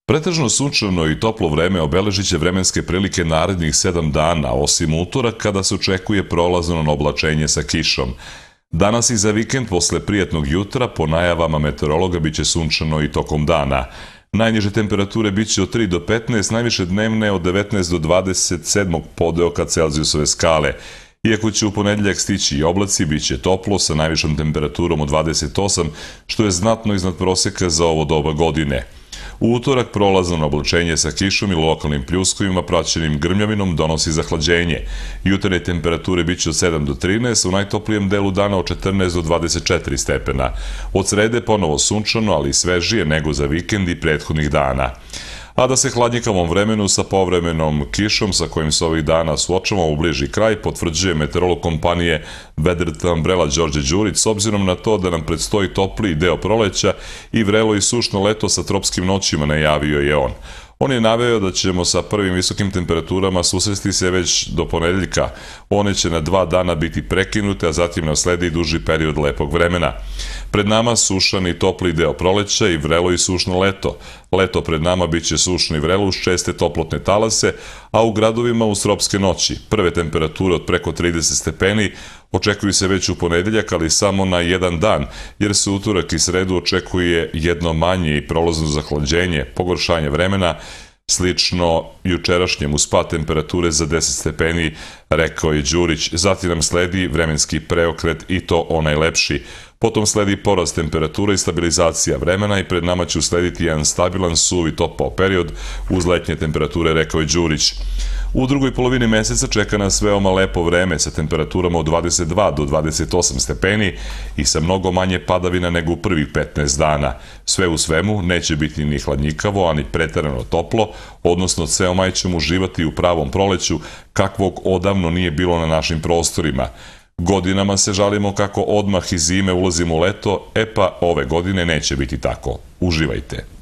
Pretežno sunčano i toplo vreme obeležit će vremenske prilike narednih 7 dana, osim utorak kada se očekuje prolazno oblačenje sa kišom. Danas i za vikend posle prijetnog jutra po najavama meteorologa biće sunčano i tokom dana. Najniže temperature biće od 3 do 15, najviše dnevne od 19 do 27 podeoka Celzijusove skale. Iako će u ponedeljak stići i oblaci, biće toplo sa najvišom temperaturom od 28, što je znatno iznad proseka za ovo doba godine. U utorak prolazno oblačenje sa kišom i lokalnim pljuskovima praćenim grmljavinom donosi zahlađenje. Jutarnje temperature biće od 7 do 13, u najtoplijem delu dana od 14 do 24 stepena. Od srede ponovo sunčano, ali svežije nego za vikend i prethodnih dana. A da se hladnjikavom vremenu sa povremenom kišom sa kojim se ovih dana suočavamo u bliži kraj, potvrđuje meteorolog kompanije Weather Umbrella Đorđe Đurić, s obzirom na to da nam predstoji topliji deo proleća i vrelo i sušno leto sa tropskim noćima, najavio je on. On je naveo da ćemo sa prvim visokim temperaturama susresti se već do ponedeljka. One će na 2 dana biti prekinute, a zatim nam sledi duži period lepog vremena. Pred nama sušan i topli deo proleća i vrelo i sušno leto. Leto pred nama biće sušno i vrelo uz česte toplotne talase, a u gradovima uz tropske noći. Prve temperature od preko 30 stepeni očekuju se već u ponedeljak, ali samo na jedan dan, jer se utorak i sredu očekuje jedno manje i prolazno zahlađenje, pogoršanje vremena, slično jučerašnjem uz pad temperature za 10 stepeni, rekao je Đurić. Zatim nam sledi vremenski preokret i to onaj lepši. Potom sledi porast temperatura i stabilizacija vremena i pred nama će uslediti jedan stabilan, suv i topao period uz letnje temperature, rekao je Đurić. U drugoj polovini meseca čeka nas veoma lepo vreme sa temperaturama od 22 do 28 stepeni i sa mnogo manje padavina nego u prvih 15 dana. Sve u svemu neće biti ni hladnjikavo, ani preterano toplo, odnosno ceo maj ćemo uživati u pravom proleću kakvog odavno nije bilo na našim prostorima. Godinama se žalimo kako odmah iz zime ulazimo u leto, pa ove godine neće biti tako. Uživajte!